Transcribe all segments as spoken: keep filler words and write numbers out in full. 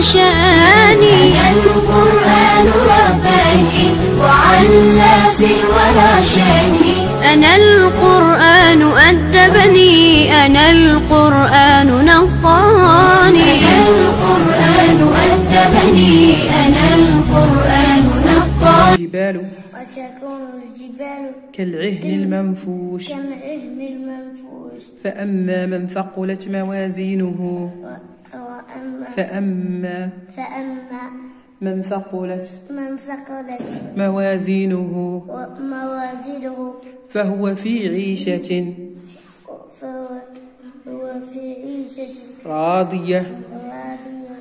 شاني. أنا القرآن رباني وعلى في الورى شاني. أنا القرآن أدبني، أنا القرآن نقاني. أنا القرآن أدبني، أنا القرآن نقاني. الجبال وتكون الجبال كالعهن المنفوش كالعهن المنفوش. فأما من ثقلت موازينه وأما فأما فأما من ثقلت من ثقلت موازينه موازينه فهو في عيشة فهو هو في عيشة راضية. راضية.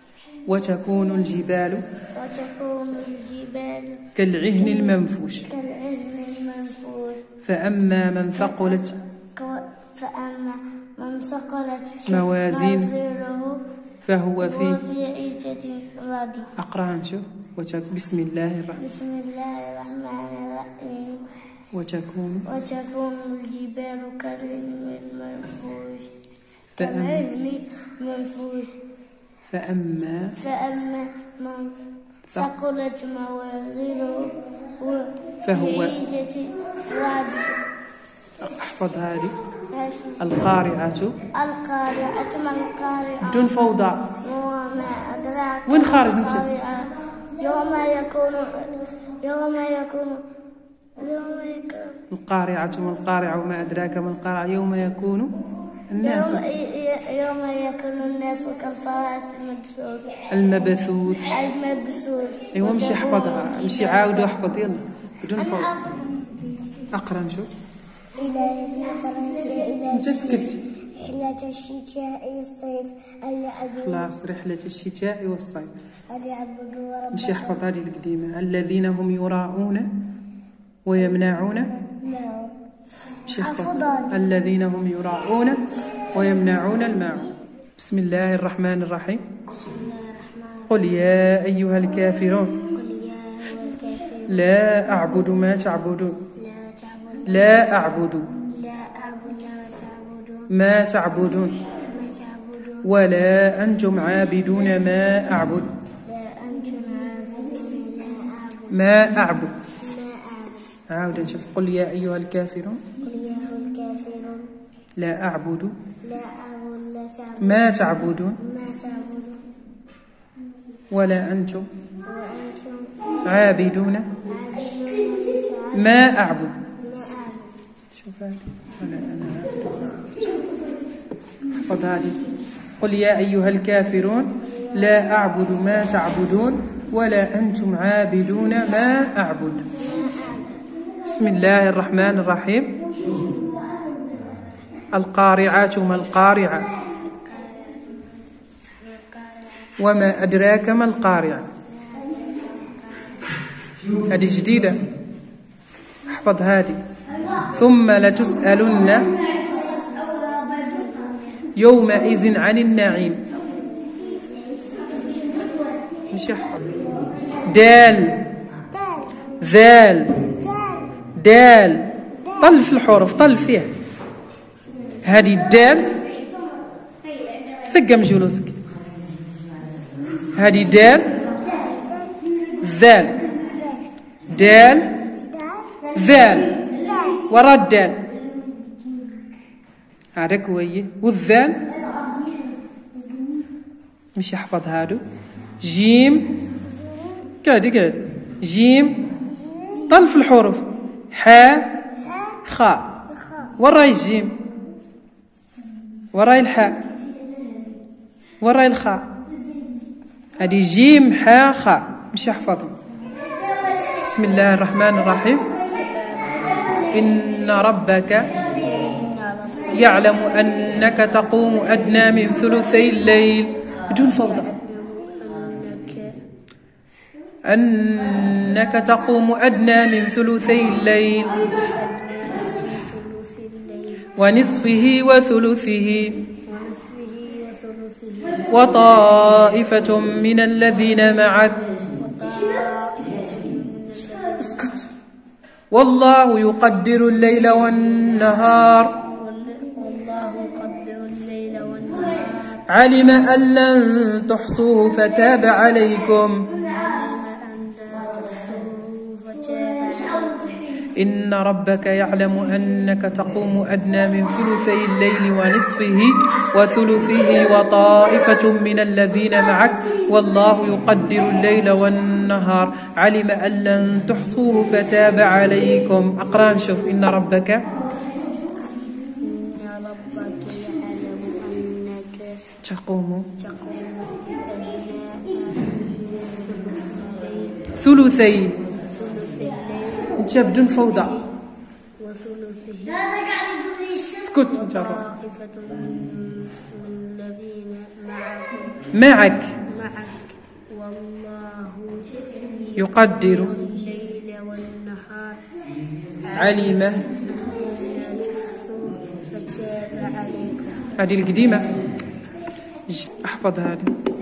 وتكون الجبال وتكون الجبال كالعهن المنفوش كالعهن المنفوش. فأما من ثقلت فأما من ثقلت موازين موازينه فهو في وهو في عيشة راضية. أقرأ نشوف. وتك- بسم الله الرحمن بسم الله الرحمن الرحيم. وتكون وتكون الجبال كالعهن المنفوش فأما كالعهن المنفوش. فأما فأما من ثقلت موازينه فهو- في عيشة راضية. احفظ هذه. القارعة القارعة ما القارعة بدون فوضى. وما أدراك وين ما خارج انت؟ القارعة. يوم يكون يوم يكون يوم يكون القارعة ما القارعة وما أدراك ما القارعة يوم يكون الناس يوم, يوم يكون الناس كالفراش المبثوث المبثوث. المبثوث. ايوا مشي احفظها، مشي عاود واحفظ يلا بدون فوضى. اقرا نشوف. إلى فرنسا انت اسكت. رحلة الشتاء والصيف العبد خلاص. رحلة الشتاء والصيف. العبد ورب. مشي احفظ هذه القديمة. الذين هم يراعون ويمنعون. نعم. مشي احفظ. حفظها. الذين هم يراعون ويمنعون الماعون. بسم الله الرحمن الرحيم. بسم الله الرحمن قل يا أيها الكافرون قل يا أيها الكافرون لا أعبد ما تعبدون لا تعبد لا أعبد لا أعبد ما تعبدون ما تعبدون ما تعبدون ولا أنتم عابدون ما أعبد لا أنتم عابدون ما أعبد ما أعبد. ما أعبد. عاود نشوف. قل يا أيها الكافرون قل يا أيها الكافرون لا أعبد لا أعبد لا تعبد ما تعبدون ما تعبدون ولا أنتم وأنتم عابدون عابدون ما أعبد. ما أعبد. شوف هذه. ولا أنا عابد. احفظ هذه. قل يا أيها الكافرون لا أعبد ما تعبدون ولا أنتم عابدون ما أعبد. بسم الله الرحمن الرحيم. القارعة ما القارعة وما أدراك ما القارعة. هذه جديدة. احفظ هذه. ثم لتسألن يومئذ عن النعيم. مش احفظ. دال ذال دال. طل في الحروف، طل فيها. هذه الدال سقم جلوسك. هذه دال ذال دال ذال ورا الدال هذا كويه. والذال مش يحفظ هادو. جيم قاعد قاعد. جيم طل في الحروف. حاء خاء. وراي الجيم وراي الحاء وراي الخاء. هذه جيم حاء خاء مش يحفظهم. بسم الله الرحمن الرحيم. إن ربك يعلم أنك تقوم أدنى من ثلثي الليل بدون فوضى. أنك تقوم أدنى من ثلثي الليل ونصفه وثلثه وطائفة من الذين معك. اسكت. والله يقدر الليل والنهار علم أن لن تحصوه فتاب عليكم إن ربك يعلم أنك تقوم أدنى من ثلثي الليل ونصفه وثلثه وطائفة من الذين معك والله يقدر الليل والنهار علم أن لن تحصوه فتاب عليكم. أقرأ نشوف. إن ربك إن ربك يعلم أنك تقوم تقوم ثلثي ثلث الليل انت بدون فوضى. وثلثه اسكت انت. طائفة من الذين معكم معك معك والله يقدر الليل والنهار علم. فتاب عليكم. هذه القديمة احفظ هذه.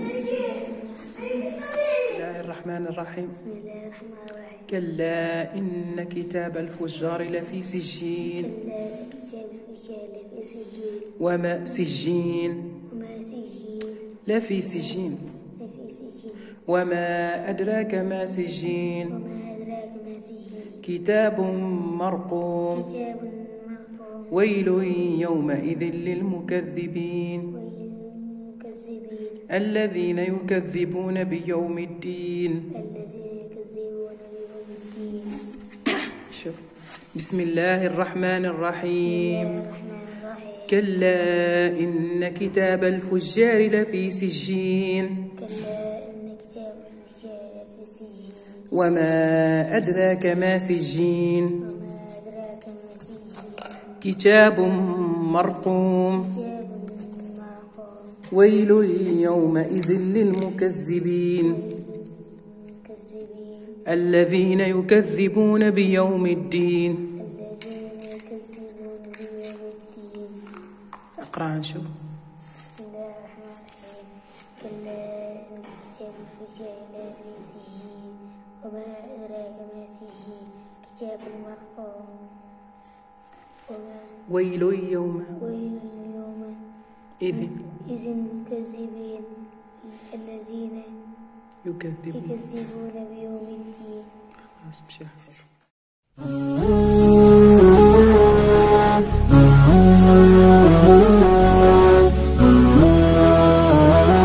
بسم الله الرحمن الرحيم. بسم الله الرحمن الرحيم. كلا إن كتاب الفجار لفي سجين كلا كتاب الفجار لفي سجين وما سجين وما سجين لفي سجين لفي سجين وما أدراك ما سجين وما أدراك ما سجين كتاب مرقوم كتاب مرقوم ويل يومئذ للمكذبين والمكذبين الذين يكذبون بيوم الدين. الذين يكذبون بيوم الدين. شوف. بسم الله الرحمن الرحيم. الرحمن الرحيم. كلا إن كتاب الفجار لفي سجين كلا إن كتاب الفجار لفي سجين وما أدراك ما سجين وما أدراك ما سجين كتاب مرقوم كتاب مرقوم ويل يومئذ للمكذبين المكذبين الذين يكذبون بيوم الدين. الذين يكذبون بيوم الدين. اقرأ نشوف. بسم الله الرحمن الرحيم. كلا إن كتاب الفجار لفي سجين وما أدراك ما سجين كتاب مرقوم وما ويل يومئذ ويل يومئذ المكذبين الذين يكذبون يكذبون بيوم الدين. خلاص مشي احفظ.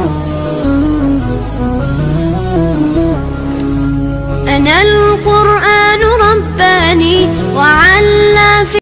أنا القرآن